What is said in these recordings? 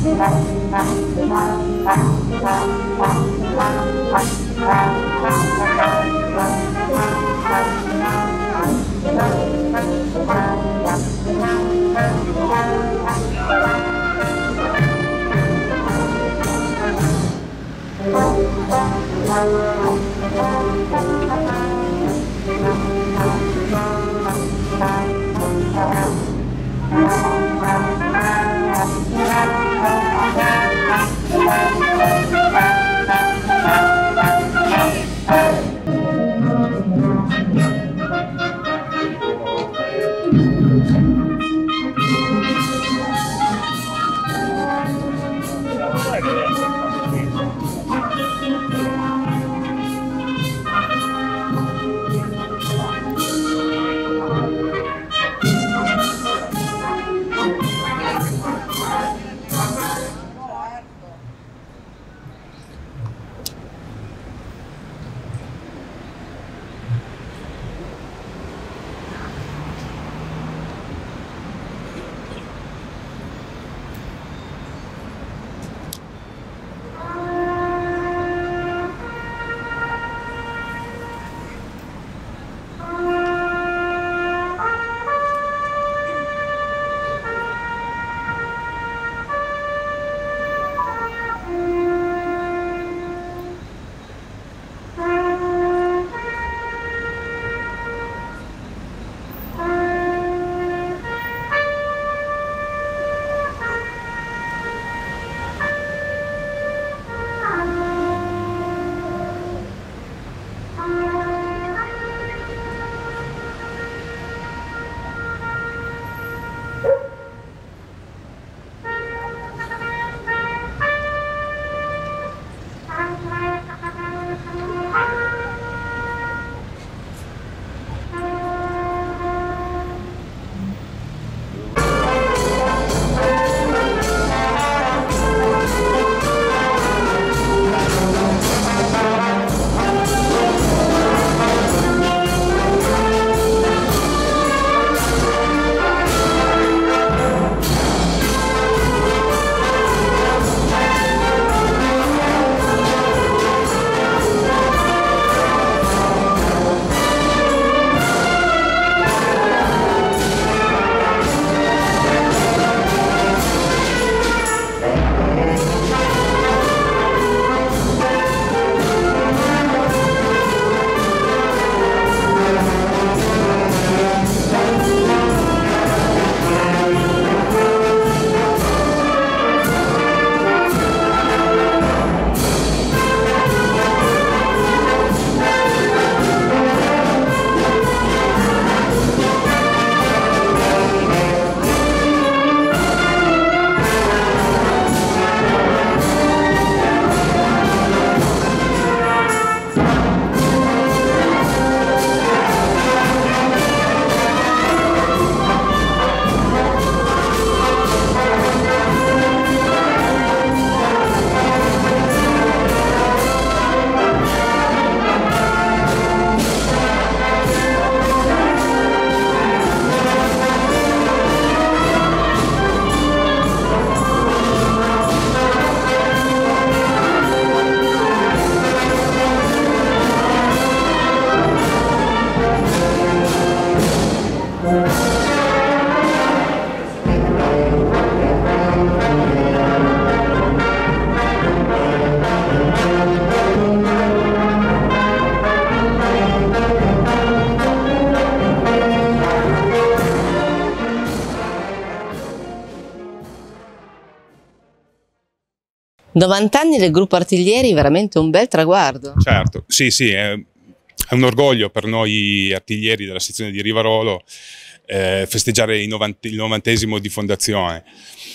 90 anni del gruppo Artiglieri, veramente un bel traguardo. Certo, sì, è un orgoglio per noi artiglieri della sezione di Rivarolo festeggiare il 90° di fondazione.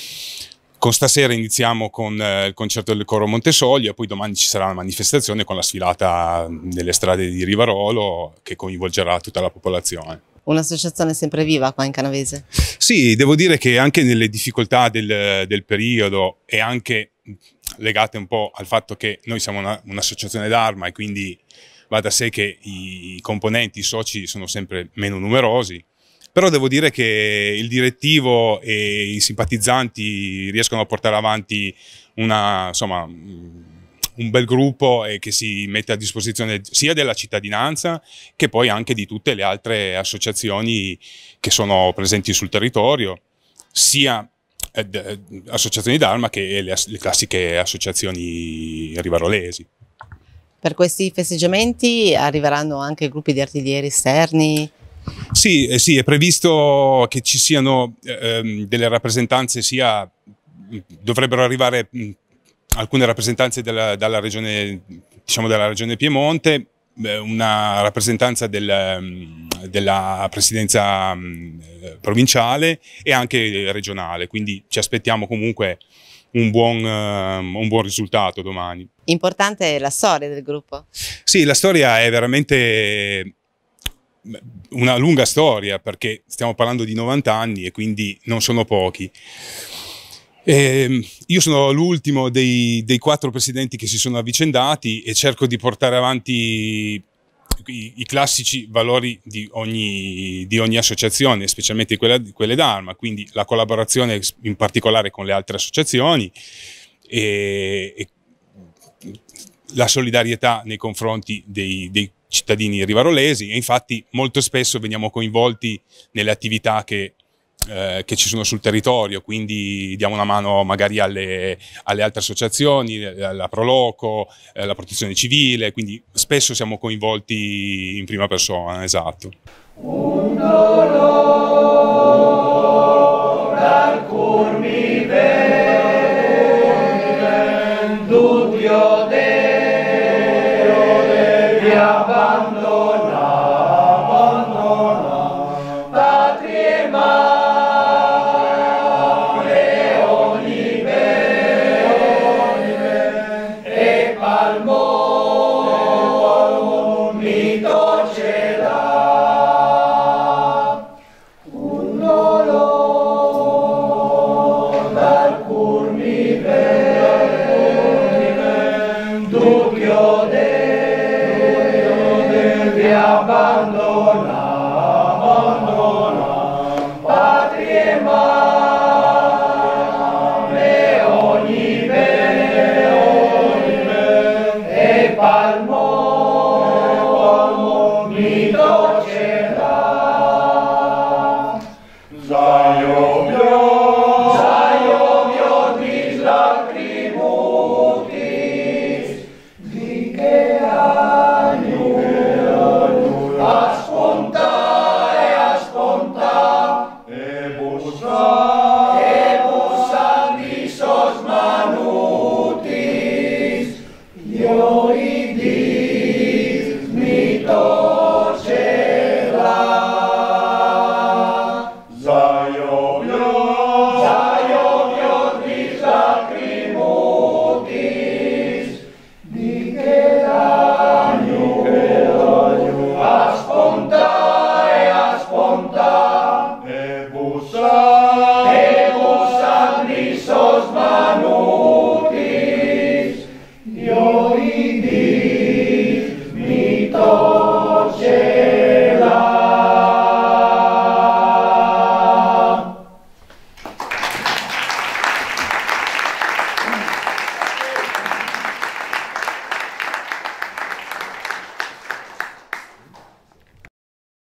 Con stasera iniziamo con il concerto del Coro Montesoglia, poi domani ci sarà una manifestazione con la sfilata nelle strade di Rivarolo che coinvolgerà tutta la popolazione. Un'associazione sempre viva qua in Canavese? Sì, devo dire che anche nelle difficoltà del periodo e anche legate un po' al fatto che noi siamo un'associazione d'Arma e quindi va da sé che i componenti, i soci sono sempre meno numerosi, Però devo dire che il direttivo e i simpatizzanti riescono a portare avanti insomma, un bel gruppo e che si mette a disposizione sia della cittadinanza che poi anche di tutte le altre associazioni che sono presenti sul territorio, sia associazioni d'Arma che le classiche associazioni rivarolesi. Per questi festeggiamenti arriveranno anche gruppi di artiglieri esterni? Sì, è previsto che ci siano delle rappresentanze, dovrebbero arrivare alcune rappresentanze dalla regione, diciamo della regione Piemonte, una rappresentanza della presidenza provinciale e anche regionale, quindi ci aspettiamo comunque un buon risultato domani. Importante è la storia del gruppo? Sì, la storia è veramente una lunga storia, perché stiamo parlando di 90 anni e quindi non sono pochi. Io sono l'ultimo dei 4 presidenti che si sono avvicendati e cerco di portare avanti i classici valori di ogni associazione, specialmente quelle d'Arma, quindi la collaborazione in particolare con le altre associazioni e la solidarietà nei confronti dei cittadini rivarolesi, e infatti molto spesso veniamo coinvolti nelle attività che ci sono sul territorio, quindi diamo una mano magari alle altre associazioni, alla Proloco, la protezione civile, quindi spesso siamo coinvolti in prima persona, esatto. Un dolore al cuore